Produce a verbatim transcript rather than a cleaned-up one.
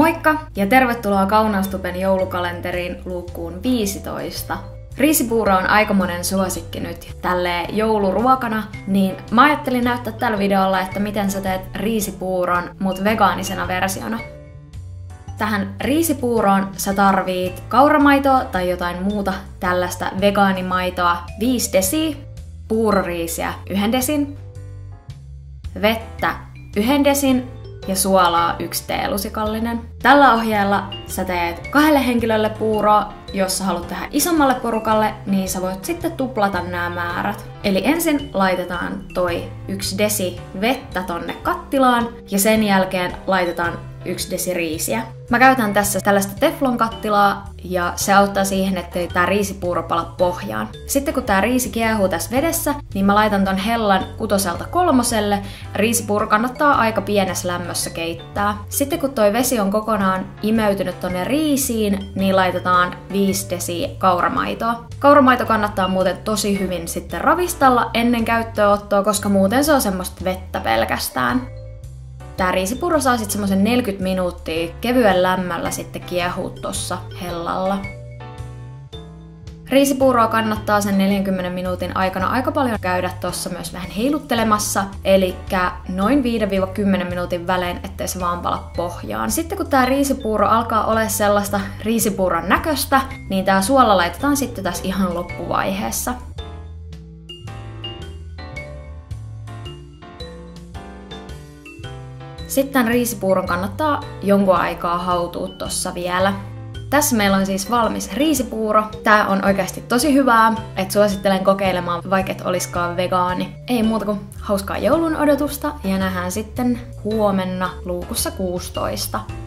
Moikka ja tervetuloa Kaunaustuben joulukalenteriin luukkuun viisitoista. Riisipuuro on aikamoinen suosikki nyt tälleen jouluruokana, niin mä ajattelin näyttää tällä videolla, että miten sä teet riisipuuron, mut vegaanisena versiona. Tähän riisipuuroon sä tarvit kauramaitoa tai jotain muuta tällaista vegaanimaitoa viisi desiä, puuroriisiä yhden desin, vettä yhden desin ja suolaa yksi teelusikallinen. Tällä ohjeella sä teet kahdelle henkilölle puuroa. Jos sä haluat tehdä isommalle porukalle, niin sä voit sitten tuplata nämä määrät. Eli ensin laitetaan toi yksi desi vettä tonne kattilaan ja sen jälkeen laitetaan yksi desi riisiä. Mä käytän tässä tällaista teflonkattilaa ja se auttaa siihen, ettei tää riisipuuro pala pohjaan. Sitten kun tää riisi kiehuu tässä vedessä, niin mä laitan ton hellan kutoselta kolmoselle. Riisipuuro kannattaa aika pienessä lämmössä keittää. Sitten kun toi vesi on kokonaan imeytynyt tonne riisiin, niin laitetaan viisi desiä kauramaitoa. Kauramaito kannattaa muuten tosi hyvin sitten ravistella ennen käyttöönottoa, koska muuten se on semmoista vettä pelkästään. Tää riisipuuro saa sitten semmosen neljäkymmentä minuuttia kevyen lämmöllä sitten kiehua tossa hellalla. Riisipuuroa kannattaa sen neljänkymmenen minuutin aikana aika paljon käydä tossa myös vähän heiluttelemassa, eli noin viisi kymmenen minuutin välein, ettei se vaan pala pohjaan. Sitten kun tää riisipuuro alkaa olla sellaista riisipuuron näköistä, niin tää suola laitetaan sitten tässä ihan loppuvaiheessa. Sitten riisipuuron kannattaa jonkun aikaa hautua tossa vielä. Tässä meillä on siis valmis riisipuuro. Tää on oikeasti tosi hyvää, että suosittelen kokeilemaan, vaikka et oliskaan vegaani. Ei muuta kuin hauskaa joulun odotusta ja nähdään sitten huomenna luukussa kuusitoista.